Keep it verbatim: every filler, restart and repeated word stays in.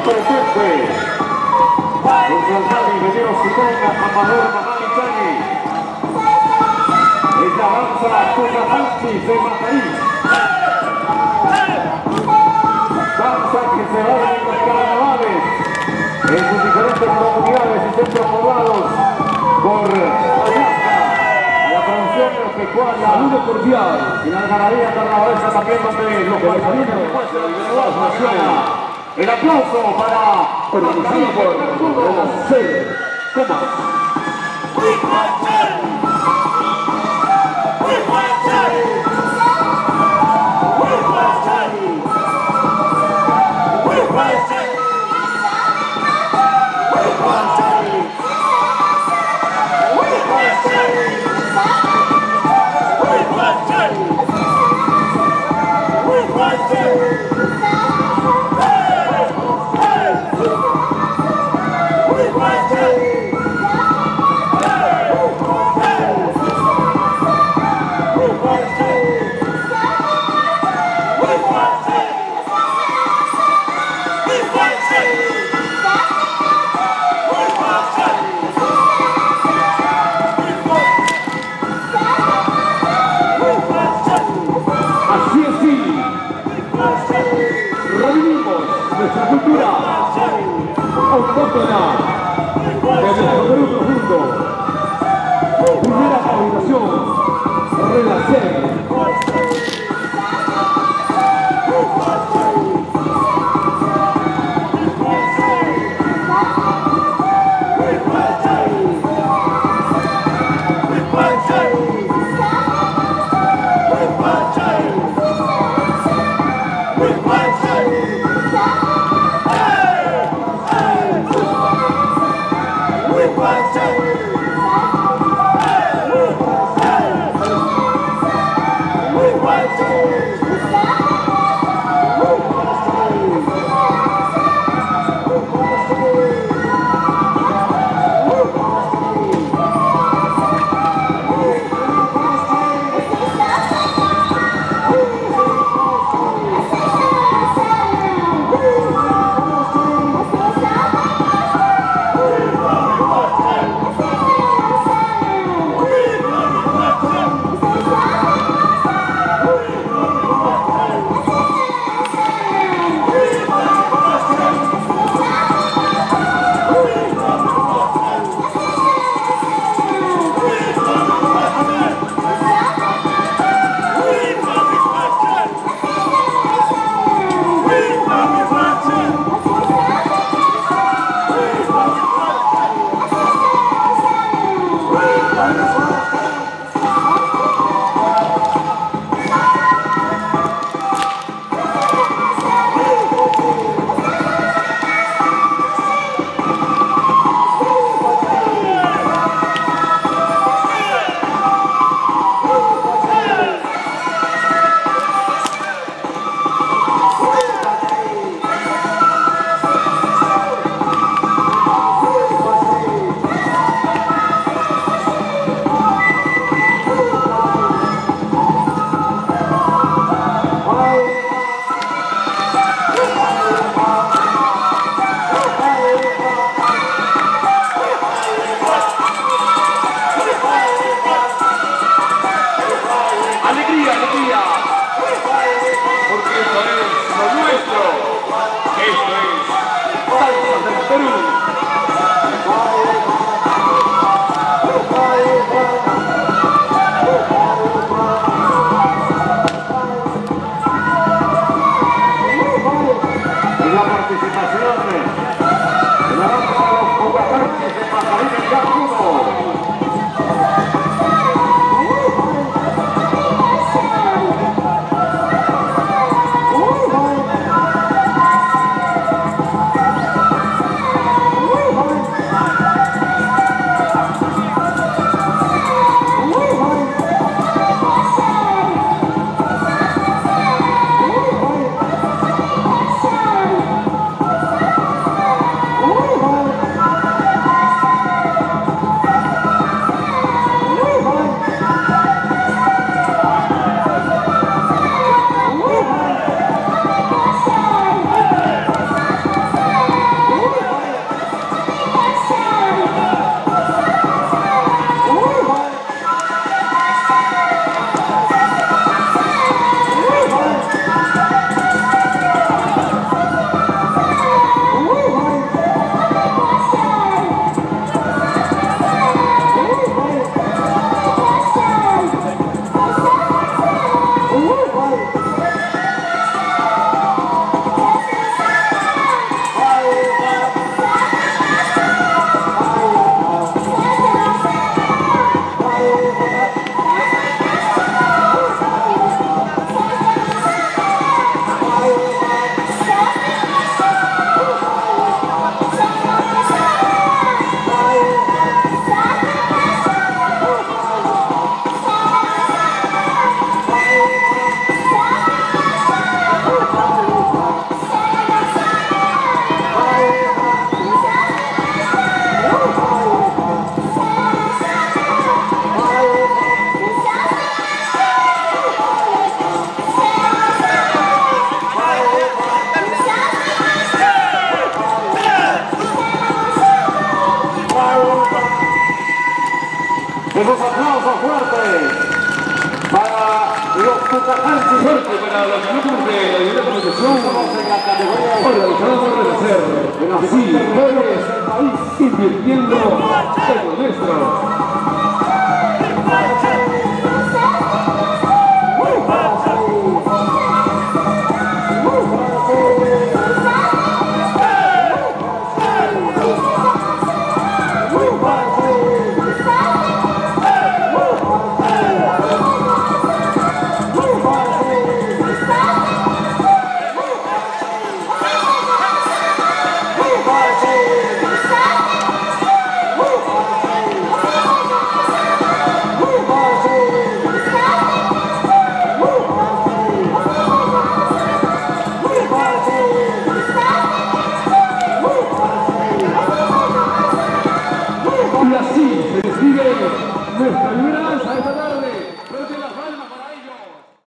presente. Nuestro alcalde ingeniero Puka Qanchis. Es la danza Puka Qanchis de Macarí. Danza que se baila en los carnavales en sus diferentes comunidades y centros poblados por la producción pecuaria. Saludo cordial y la algarabía carnavalesca también donde los bailarines de la el aplauso para organizado por RENACER. Nuestra cultura autóctona de nuestro Perú profundo. Primera capacitación, RENACER. Puka Qanchis. Suerte para los alumnos de la Unidad de Competición. Organizada por RENACER. Sí, jóvenes al país invirtiendo en lo nuestro. Y así se describe nuestra primera